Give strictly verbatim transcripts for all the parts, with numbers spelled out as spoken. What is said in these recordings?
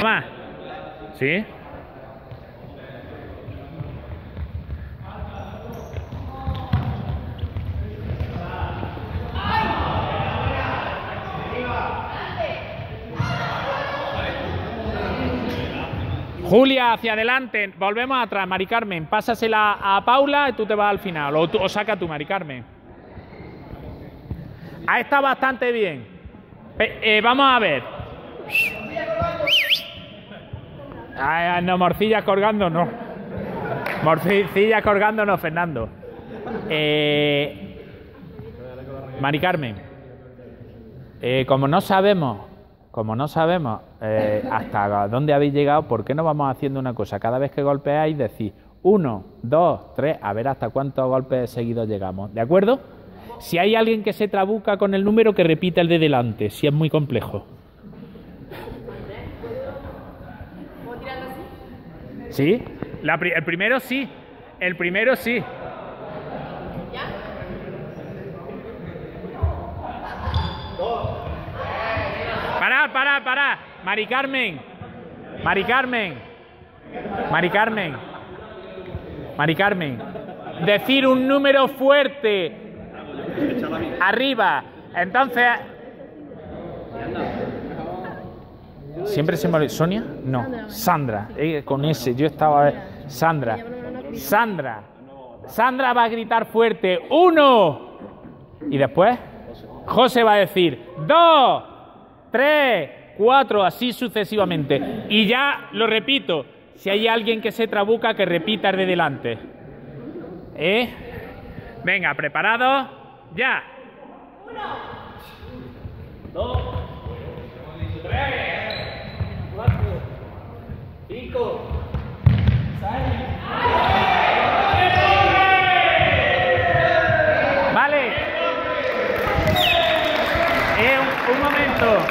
Más. ¿Sí? Julia, hacia adelante. Volvemos atrás, Mari Carmen. Pásasela a Paula y tú te vas al final. O, tú, o saca tú, Mari Carmen. Ha estado bastante bien. Eh, eh, vamos a ver. Ay, no, morcillas colgando, no. Morcillas colgando, no, Fernando. Eh, Mari Carmen. Eh, como no sabemos, como no sabemos eh, hasta dónde habéis llegado, ¿por qué no vamos haciendo una cosa? Cada vez que golpeáis, decís uno, dos, tres, a ver hasta cuántos golpes seguidos llegamos. ¿De acuerdo? Si hay alguien que se trabuca con el número, que repita el de delante, si es muy complejo. ¿Puedo tirarlo así? ¿Sí? La, el primero sí. El primero sí. ¿Ya? Pará, pará, pará. Mari Carmen. Mari Carmen. Mari Carmen. Mari Carmen. Decir un número fuerte. Arriba. Entonces... Siempre se me olvida. ¿Sonia? No. Sandra. Eh, con ese. Yo estaba... Sandra. Sandra. Sandra va a gritar fuerte. ¡Uno! Y después... José va a decir... ¡Dos! ¡Tres! ¡Cuatro! Así sucesivamente. Y ya lo repito. Si hay alguien que se trabuca, que repita el de delante. ¿Eh? Venga, ¿preparados? ¡Ya! Uno. Dos. Tres. Cuatro. Cinco. Seis. Vale. Eh, un, un momento.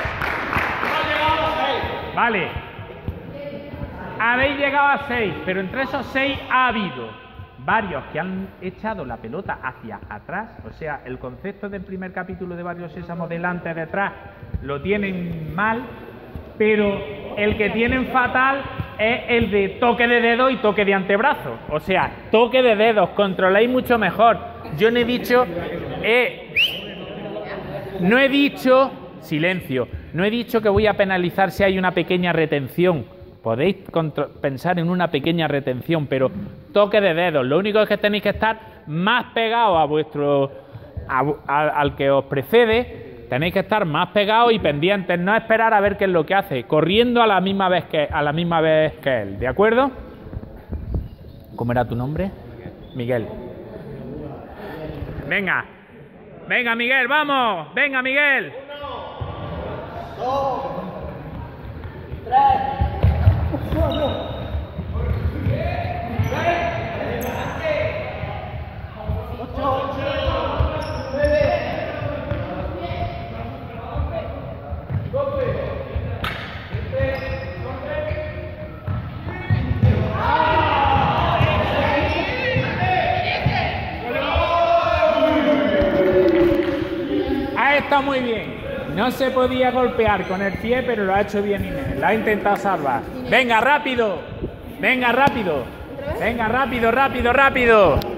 Vale. Habéis llegado a seis, pero entre esos seis ha habido varios que han echado la pelota hacia atrás, o sea, el concepto del primer capítulo de Barrio Sésamo, delante, detrás, lo tienen mal, pero el que tienen fatal es el de toque de dedo y toque de antebrazo, o sea, toque de dedos, controláis mucho mejor. Yo no he dicho, eh, no he dicho, silencio, no he dicho que voy a penalizar si hay una pequeña retención. Podéis pensar en una pequeña retención, pero toque de dedos. Lo único es que tenéis que estar más pegados a vuestro, a, a, al que os precede. Tenéis que estar más pegados y pendientes, no esperar a ver qué es lo que hace, corriendo a la misma vez que a la misma vez que él. ¿De acuerdo? ¿Cómo era tu nombre? Miguel. Venga, venga, Miguel, vamos, venga, Miguel. Uno, dos, tres. Ahí está muy bien. No se podía golpear con el pie, pero lo ha hecho bien Inés. La ha intentado salvar. Venga, rápido. Venga, rápido. Venga, rápido, rápido, rápido.